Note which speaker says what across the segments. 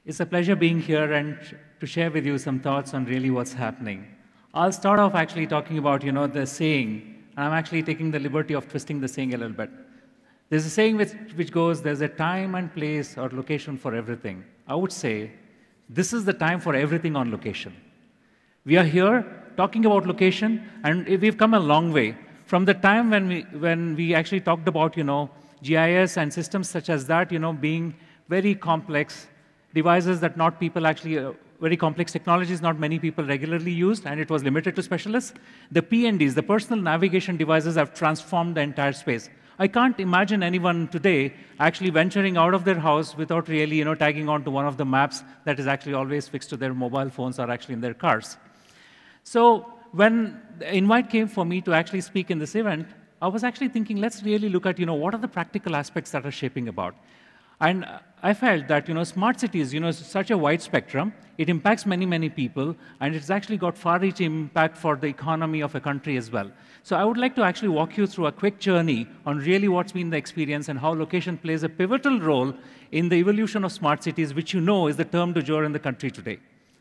Speaker 1: It's a pleasure being here and to share with you some thoughts on really what's happening. I'll start off actually talking about, the saying, and I'm actually taking the liberty of twisting the saying a little bit. There's a saying which goes, there's a time and place or location for everything. I would say, this is the time for everything on location. We are here talking about location, and we've come a long way. From the time when we actually talked about, GIS and systems such as that, being very complex devices that not people actually, very complex technologies not many people regularly used, and it was limited to specialists. The PNDs, the personal navigation devices, have transformed the entire space. I can't imagine anyone today actually venturing out of their house without really, tagging onto one of the maps that is actually always fixed to their mobile phones or actually in their cars. So when the invite came for me to actually speak in this event, I was actually thinking, let's really look at, what are the practical aspects that are shaping about. And I felt that, smart cities, such a wide spectrum. It impacts many, many people, and it's actually got far-reaching impact for the economy of a country as well. So I would like to actually walk you through a quick journey on really what's been the experience and how location plays a pivotal role in the evolution of smart cities, which is the term du jour in the country today.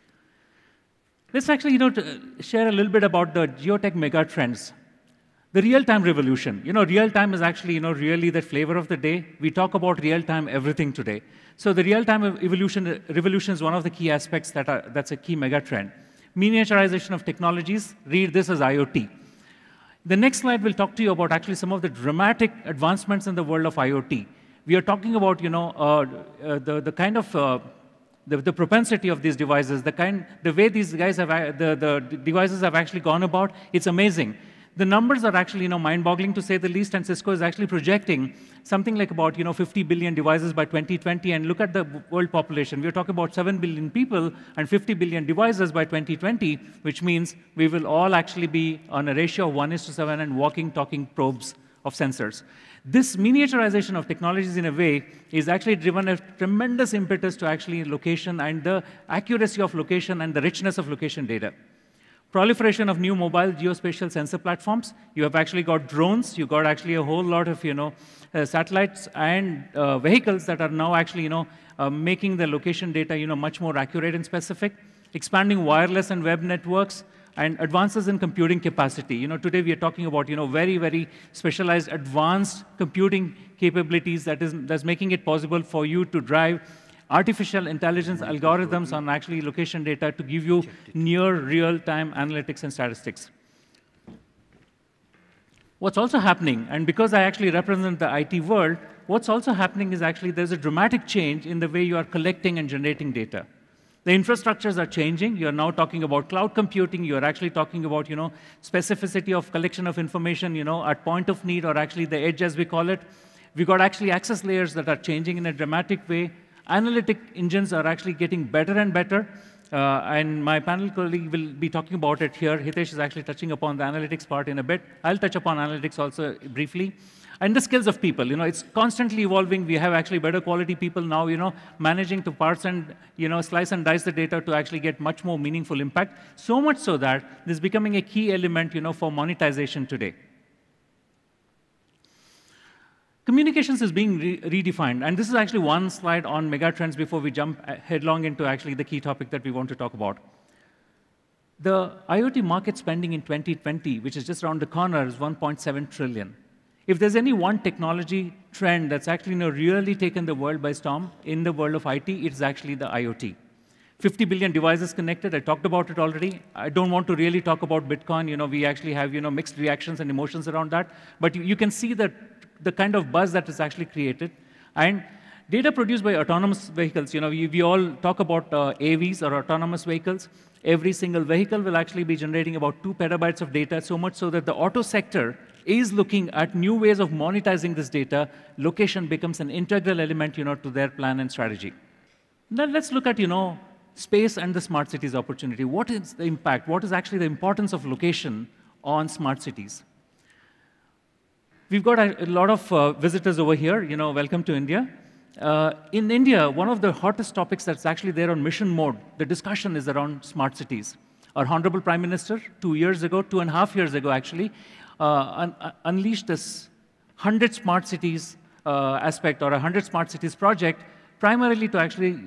Speaker 1: Let's actually, share a little bit about the geotech megatrends. The real-time revolution. Real-time is actually, really the flavor of the day. We talk about real-time everything today. So the real-time revolution is one of the key aspects that's a key megatrend. Miniaturization of technologies. Read this as IoT. The next slide will talk to you about actually some of the dramatic advancements in the world of IoT. We are talking about, the kind of the propensity of these devices, the way these guys have, the devices have actually gone about. It's amazing. The numbers are actually, mind-boggling to say the least, and CISCO is actually projecting something like about, 50 billion devices by 2020. And look at the world population. We're talking about 7 billion people and 50 billion devices by 2020, which means we will all actually be on a ratio of 1:7 and walking, talking probes of sensors. This miniaturization of technologies, in a way, is actually driven a tremendous impetus to actually location and the accuracy of location and the richness of location data. Proliferation of new mobile geospatial sensor platforms. You have actually got drones. You got actually a whole lot of satellites and vehicles that are now actually making the location data much more accurate and specific. Expanding wireless and web networks and advances in computing capacity. Today we are talking about very, very specialized, advanced computing capabilities that's making it possible for you to drive artificial intelligence algorithms on actually location data to give you near real-time analytics and statistics. What's also happening, and because I actually represent the IT world, what's also happening is actually there's a dramatic change in the way you are collecting and generating data. The infrastructures are changing. You're now talking about cloud computing. You're actually talking about specificity of collection of information at point of need, or actually the edge, as we call it. We've got actually access layers that are changing in a dramatic way. Analytic engines are actually getting better and better, and my panel colleague will be talking about it here. Hitesh is actually touching upon the analytics part in a bit. I'll touch upon analytics also briefly. And the skills of people, it's constantly evolving. We have actually better quality people now, managing to parse and, slice and dice the data to actually get much more meaningful impact. So much so that this is becoming a key element, for monetization today. Communications is being redefined, and this is actually one slide on megatrends before we jump headlong into actually the key topic that we want to talk about. The IoT market spending in 2020, which is just around the corner, is 1.7 trillion. If there's any one technology trend that's actually really taken the world by storm in the world of IT, it's actually the IoT. 50 billion devices connected. I talked about it already. I don't want to really talk about Bitcoin. We actually have mixed reactions and emotions around that. But you can see that the kind of buzz that is actually created. And data produced by autonomous vehicles. We all talk about AVs or autonomous vehicles. Every single vehicle will actually be generating about 2 petabytes of data, so much so that the auto sector is looking at new ways of monetizing this data. Location becomes an integral element to their plan and strategy. Now let's look at space and the smart cities opportunity. What is the impact? What is actually the importance of location on smart cities? We've got a lot of visitors over here. Welcome to India. In India, one of the hottest topics that's actually there on mission mode, the discussion is around smart cities. Our Honorable Prime Minister, 2.5 years ago actually, unleashed this 100 smart cities aspect or a 100 smart cities project, primarily to actually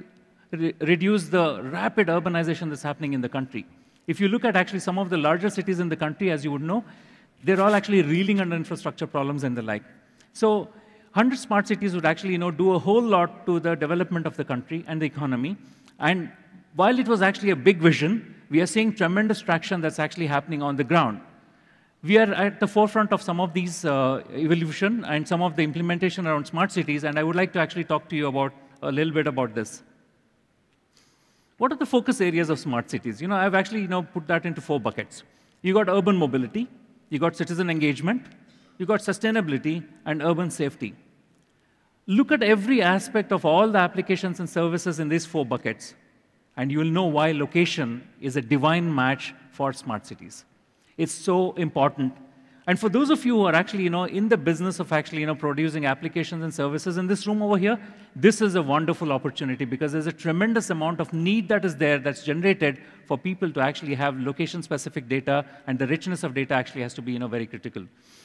Speaker 1: reduce the rapid urbanization that's happening in the country. If you look at actually some of the larger cities in the country, as you would know, they're all actually reeling under infrastructure problems and the like. So 100 smart cities would actually do a whole lot to the development of the country and the economy. And while it was actually a big vision, we are seeing tremendous traction that's actually happening on the ground. We are at the forefront of some of these evolution and some of the implementation around smart cities, and I would like to actually talk to you about a little bit about this. What are the focus areas of smart cities? I've actually put that into 4 buckets. You got urban mobility, you got citizen engagement, you got sustainability, and urban safety. Look at every aspect of all the applications and services in these 4 buckets, and you will know why location is a divine match for smart cities. It's so important. And for those of you who are actually in the business of actually producing applications and services in this room over here, this is a wonderful opportunity because there's a tremendous amount of need that is there that's generated for people to actually have location-specific data, and the richness of data actually has to be very critical.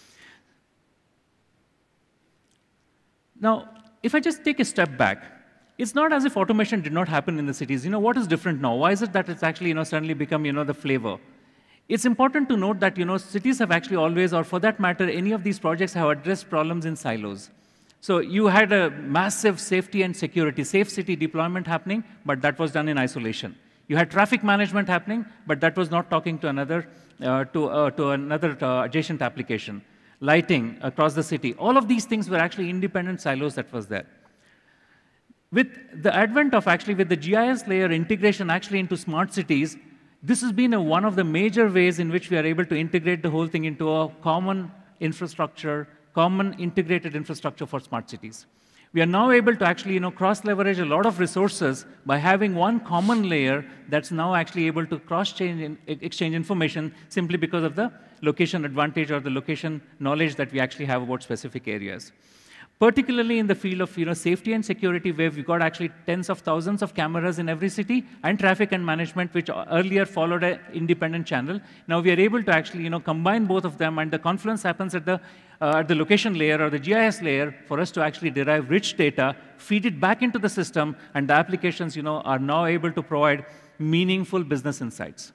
Speaker 1: Now, if I just take a step back, it's not as if automation did not happen in the cities. What is different now? Why is it that it's actually suddenly become the flavor? It's important to note that cities have actually always, or for that matter, any of these projects have addressed problems in silos. So you had a massive safety and security, safe city deployment happening, but that was done in isolation. You had traffic management happening, but that was not talking to another adjacent application. Lighting across the city. All of these things were actually independent silos that was there. With the advent of with the GIS layer integration actually into smart cities, this has been one of the major ways in which we are able to integrate the whole thing into a common infrastructure, common integrated infrastructure for smart cities. We are now able to actually cross-leverage a lot of resources by having one common layer that's now actually able to exchange information simply because of the location advantage or the location knowledge that we actually have about specific areas. Particularly in the field of safety and security, where we've got actually tens of thousands of cameras in every city, and traffic and management, which earlier followed an independent channel. Now we are able to actually combine both of them, and the confluence happens at the location layer or the GIS layer for us to actually derive rich data, feed it back into the system, and the applications are now able to provide meaningful business insights.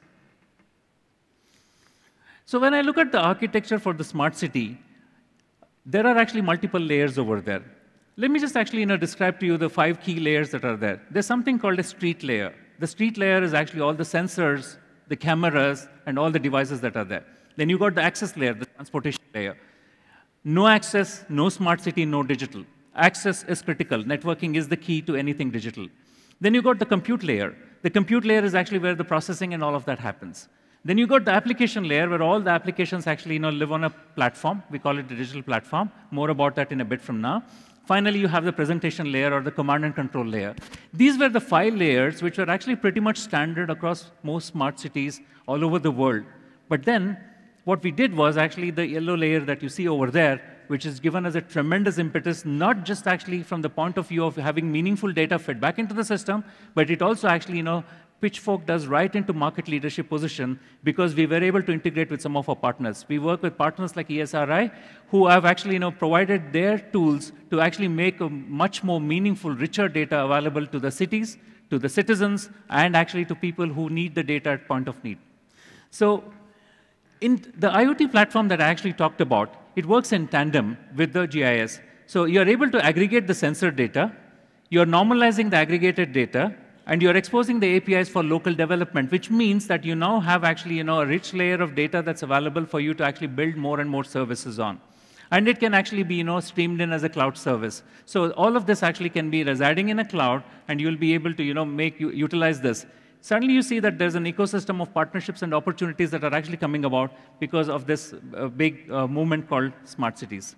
Speaker 1: So when I look at the architecture for the smart city, there are actually multiple layers over there. Let me just actually describe to you the 5 key layers that are there. There's something called a street layer. The street layer is actually all the sensors, the cameras, and all the devices that are there. Then you got the access layer, the transportation layer. No access, no smart city, no digital. Access is critical. Networking is the key to anything digital. Then you got the compute layer. The compute layer is actually where the processing and all of that happens. Then you got the application layer, where all the applications actually live on a platform. We call it a digital platform. More about that in a bit from now. Finally, you have the presentation layer or the command and control layer. These were the 5 layers which were actually pretty much standard across most smart cities all over the world. But then what we did was actually the yellow layer that you see over there, which is given as a tremendous impetus, not just actually from the point of view of having meaningful data fed back into the system, but it also actually Pitchfork does right into market leadership position because we were able to integrate with some of our partners. We work with partners like ESRI, who have actually provided their tools to actually make a much more meaningful, richer data available to the cities, to the citizens, and actually to people who need the data at point of need. So in the IoT platform that I actually talked about, it works in tandem with the GIS. So you're able to aggregate the sensor data, you're normalizing the aggregated data, and you're exposing the APIs for local development, which means that you now have actually a rich layer of data that's available for you to actually build more and more services on. And it can actually be streamed in as a cloud service. So all of this actually can be residing in a cloud, and you'll be able to utilize this. Suddenly you see that there's an ecosystem of partnerships and opportunities that are actually coming about because of this big movement called smart cities.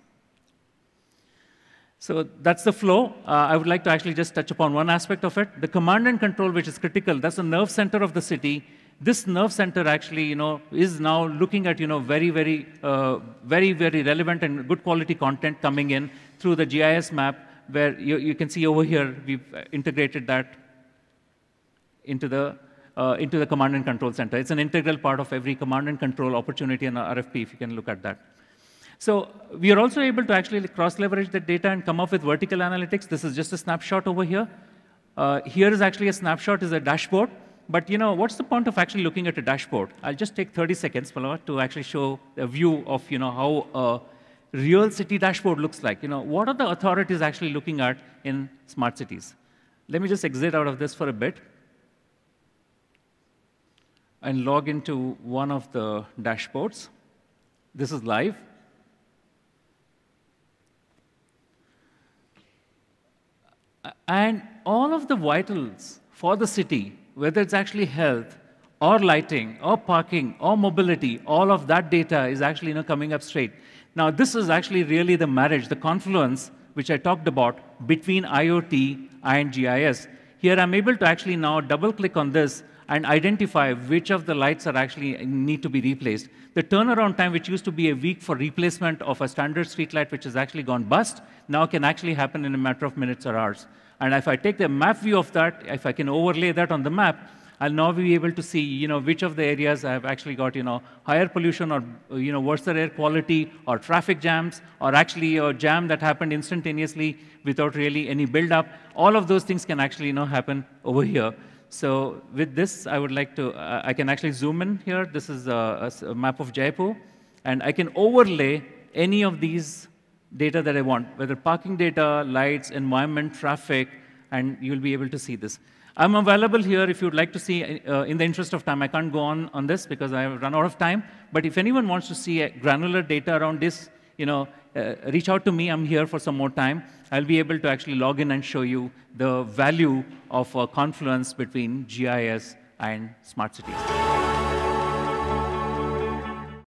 Speaker 1: So that's the flow. I would like to actually just touch upon one aspect of it. The command and control, which is critical, that's the nerve center of the city. This nerve center actually, is now looking at, very, very relevant and good quality content coming in through the GIS map, where you can see over here, we've integrated that into the command and control center. It's an integral part of every command and control opportunity and RFP, if you can look at that. So we are also able to actually cross-leverage the data and come up with vertical analytics. This is just a snapshot over here. Here is actually a snapshot, is a dashboard. But what's the point of actually looking at a dashboard? I'll just take 30 seconds, to actually show a view of how a real city dashboard looks like. What are the authorities actually looking at in smart cities? Let me just exit out of this for a bit and log into one of the dashboards. This is live. And all of the vitals for the city, whether it's actually health, or lighting, or parking, or mobility, all of that data is actually coming up straight. Now, this is actually really the marriage, the confluence, which I talked about between IoT and GIS. Here, I'm able to actually now double-click on this and identify which of the lights are actually need to be replaced. The turnaround time, which used to be a week for replacement of a standard street light, which has actually gone bust, now can actually happen in a matter of minutes or hours. And if I take the map view of that, if I can overlay that on the map, I'll now be able to see, which of the areas have actually got, higher pollution or, worse air quality or traffic jams or actually a jam that happened instantaneously without really any build-up. All of those things can actually, happen over here. So with this, I would like to, I can actually zoom in here. This is a map of Jaipur. And I can overlay any of these data that I want, whether parking data, lights, environment, traffic, and you'll be able to see this. I'm available here if you'd like to see, in the interest of time. I can't go on this because I have run out of time. But if anyone wants to see granular data around this, reach out to me. I'm here for some more time. I'll be able to actually log in and show you the value of a confluence between GIS and smart cities.